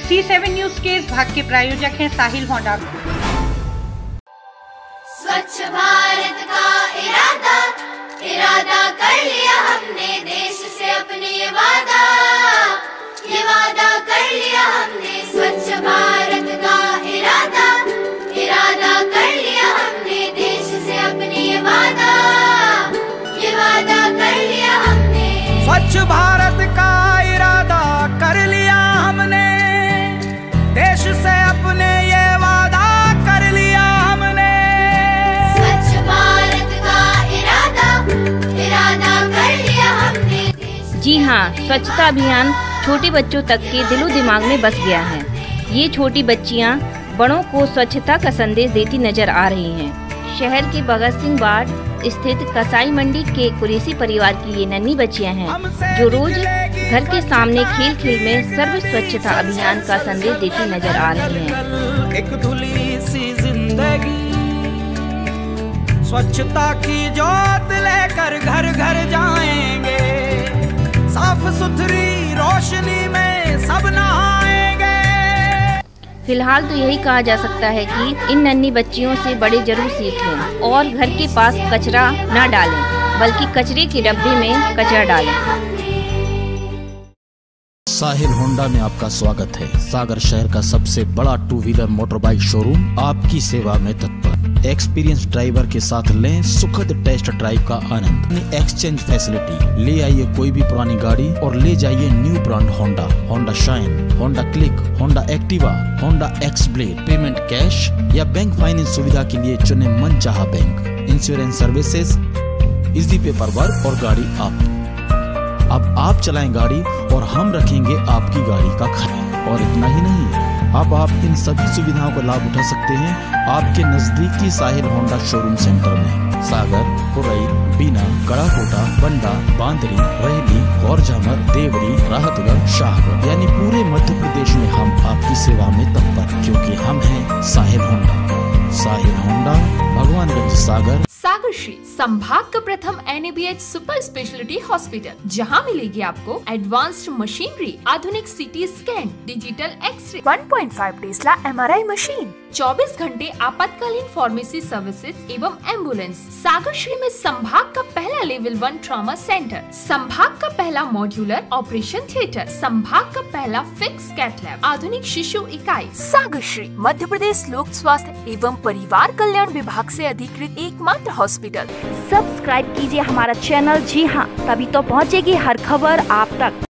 C7 news के इस भाग के प्रायोजक हैं साहिल होंडा। स्वच्छ भारत का इरादा कर लिया हमने, देश से अपने ये वादा कर लिया हमने। स्वच्छ भारत का इरादा कर लिया हमने, देश से अपने ये वादा कर लिया हमने। स्वच्छ भारत का इरादा कर लिया हमने, देश से अपने ये वादा कर लिया हमने। स्वच्छ भारत का इरादा कर लिया हमने। जी हाँ, स्वच्छता अभियान छोटे बच्चों तक के दिलो दिमाग में बस गया है। ये छोटी बच्चियाँ बड़ों को स्वच्छता का संदेश देती नजर आ रही हैं। शहर के भगत सिंह वार्ड स्थित कसाई मंडी के कुरैशी परिवार की ये नन्ही बच्चियाँ हैं जो रोज घर के सामने खेल खेल में सर्व स्वच्छता अभियान का संदेश देती नजर आ रही हैं। एक धुली सी जिंदगी, स्वच्छता की जोत लेकर घर घर जाएंगे, साफ सुथरी रोशनी में सब नहाएंगे। फिलहाल तो यही कहा जा सकता है कि इन नन्ही बच्चियों से बड़े जरूर सीख लें और घर के पास कचरा न डालें, बल्कि कचरे के डब्बे में कचरा डालें। साहिल होंडा में आपका स्वागत है। सागर शहर का सबसे बड़ा 2 व्हीलर मोटरबाइक शोरूम आपकी सेवा में तत्पर। एक्सपीरियंस ड्राइवर के साथ लें सुखद टेस्ट ड्राइव का आनंद। एक्सचेंज फैसिलिटी, ले आइए कोई भी पुरानी गाड़ी और ले जाइए new brand Honda, Honda shine, Honda click, Honda Activa, Honda X blade. Payment cash या बैंक फाइनेंस सुविधा के लिए चुने मनचाहा bank. Insurance services, easy paper work और गाड़ी अब आप चलाएं गाड़ी और हम रखेंगे आपकी गाड़ी का ख्याल। और इतना ही नहीं, अब आप इन सभी सुविधाओं का लाभ उठा सकते हैं आपके नजदीकी साहिल होंडा शोरूम सेंटर में। सागर, पुरई, बीना, कड़ाकोटा, बंडा, बांदरी, रेहली, गौरझामर, देवरी, राहतगढ़, शाहगढ़ यानी पूरे मध्य प्रदेश में हम आपकी सेवा में तत्पर, क्योंकि हम हैं साहिल होंडा। साहिल होंडा, भगवानगंज, सागर। सागर श्री संभाग का प्रथम NABH सुपर स्पेशलिटी हॉस्पिटल, जहां मिलेगी आपको एडवांस्ड मशीनरी, आधुनिक CT scan, digital x-ray, 1.5 tesla MRI machine, 24 घंटे आपातकालीन फार्मेसी सर्विसेज एवं एम्बुलेंस। सागर श्री में संभाग का पहला लेवल 1 ट्रॉमा सेंटर, संभाग का पहला मॉड्यूलर ऑपरेशन थिएटर, संभाग का पहला फिक्स कैथ लैब, आधुनिक शिशु इकाई। सागर श्री मध्य प्रदेश लोक स्वास्थ्य एवं परिवार कल्याण विभाग से अधिकृत एकमात्र हॉस्पिटल। सब्सक्राइब कीजिए हमारा चैनल। जी हाँ, तभी तो पहुँचेगी हर खबर आप तक।